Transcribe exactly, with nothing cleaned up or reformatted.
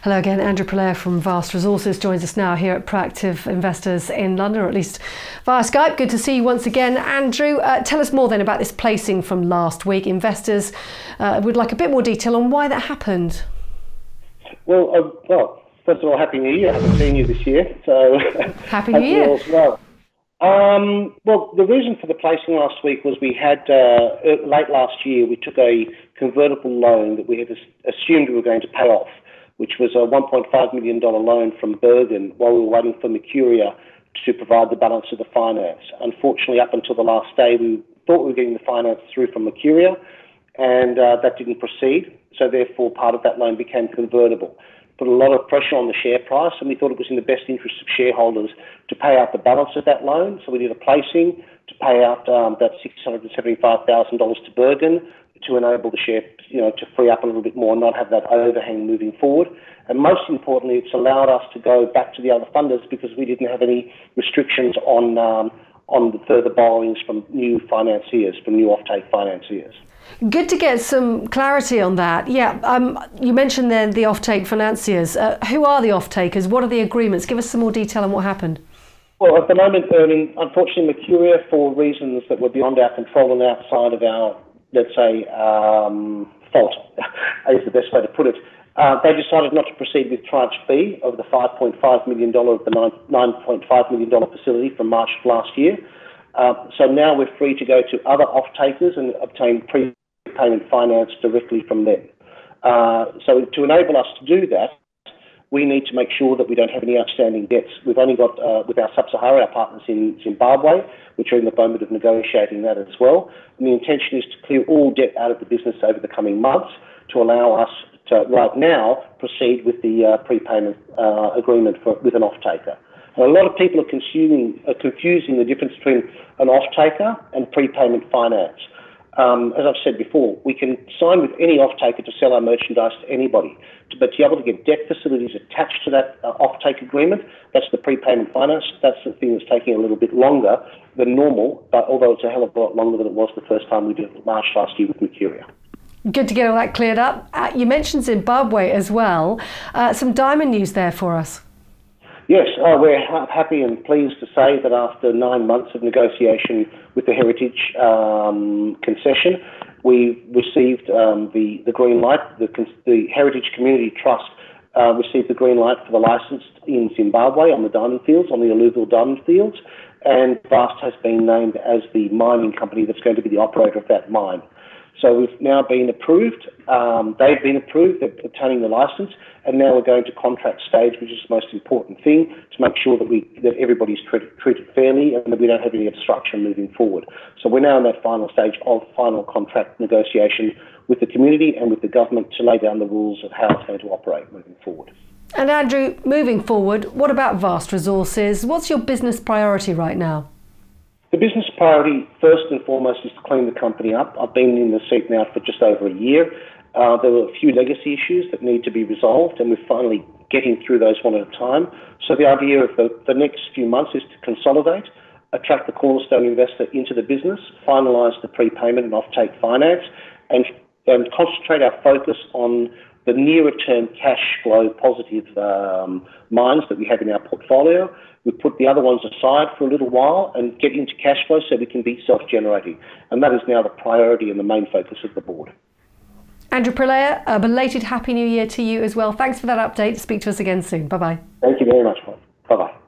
Hello again, Andrew Prelea from Vast Resources joins us now here at Proactive Investors in London, or at least via Skype. Good to see you once again, Andrew. Uh, tell us more then about this placing from last week. Investors uh, would like a bit more detail on why that happened. Well, uh, well, first of all, Happy New Year. I haven't seen you this year, so Happy New Year. As well. Um, well, the reason for the placing last week was we had, uh, late last year, we took a convertible loan that we had assumed we were going to pay off, which was a one point five million dollars loan from Bergen while we were waiting for Mercuria to provide the balance of the finance. Unfortunately, up until the last day, we thought we were getting the finance through from Mercuria, and uh, that didn't proceed. So therefore, part of that loan became convertible. Put a lot of pressure on the share price, and we thought it was in the best interest of shareholders to pay out the balance of that loan. So we did a placing to pay out um, about six hundred seventy-five thousand dollars to Bergen to enable the share, you know, to free up a little bit more and not have that overhang moving forward. And most importantly, it's allowed us to go back to the other funders because we didn't have any restrictions on um, on the further borrowings from new financiers, from new offtake financiers. Good to get some clarity on that. Yeah, um, you mentioned then the offtake financiers. Uh, who are the off-takers? What are the agreements? Give us some more detail on what happened. Well, at the moment, I mean, unfortunately, Mercuria, for reasons that were beyond our control and outside of our, let's say, um, fault, is the best way to put it, uh, they decided not to proceed with tranche B of the five point five million dollars of the nine point five million dollars facility from March of last year. Uh, so now we're free to go to other off-takers and obtain prepayment finance directly from them. Uh, so to enable us to do that, we need to make sure that we don't have any outstanding debts. We've only got, uh, with our sub-Sahara, our partners in Zimbabwe, which are in the moment of negotiating that as well. And the intention is to clear all debt out of the business over the coming months to allow us to, right now, proceed with the uh, prepayment uh, agreement for, with an off-taker. And a lot of people are, consuming, are confusing the difference between an off-taker and prepayment finance. Um, as I've said before, we can sign with any off-taker to sell our merchandise to anybody, but to be able to get debt facilities attached to that uh, off-take agreement, that's the prepayment finance. That's the thing that's taking a little bit longer than normal, but although it's a hell of a lot longer than it was the first time we did it March last year with Mercuria. Good to get all that cleared up. Uh, you mentioned Zimbabwe as well. Uh, some diamond news there for us. Yes, uh, we're ha happy and pleased to say that after nine months of negotiation with the Heritage um, Concession, we received um, the, the green light. The, the Heritage Community Trust uh, received the green light for the licence in Zimbabwe on the diamond fields, on the alluvial diamond fields, and Vast has been named as the mining company that's going to be the operator of that mine. So we've now been approved, um, they've been approved, they're obtaining the licence, and now we're going to contract stage, which is the most important thing, to make sure that we that everybody's treated, treated fairly and that we don't have any obstruction moving forward. So we're now in that final stage of final contract negotiation with the community and with the government to lay down the rules of how it's going to operate moving forward. And Andrew, moving forward, what about Vast Resources? What's your business priority right now? The business priority, first and foremost, is to clean the company up. I've been in the seat now for just over a year. Uh, there were a few legacy issues that need to be resolved, and we're finally getting through those one at a time. So the idea of the, the next few months is to consolidate, attract the cornerstone investor into the business, finalise the prepayment and off-take finance, and, and concentrate our focus on the nearer-term cash flow positive um, mines that we have in our portfolio. We put the other ones aside for a little while and get into cash flow so we can be self-generating. And that is now the priority and the main focus of the board. Andrew Prelea, a belated Happy New Year to you as well. Thanks for that update. Speak to us again soon. Bye-bye. Thank you very much. Bye-bye.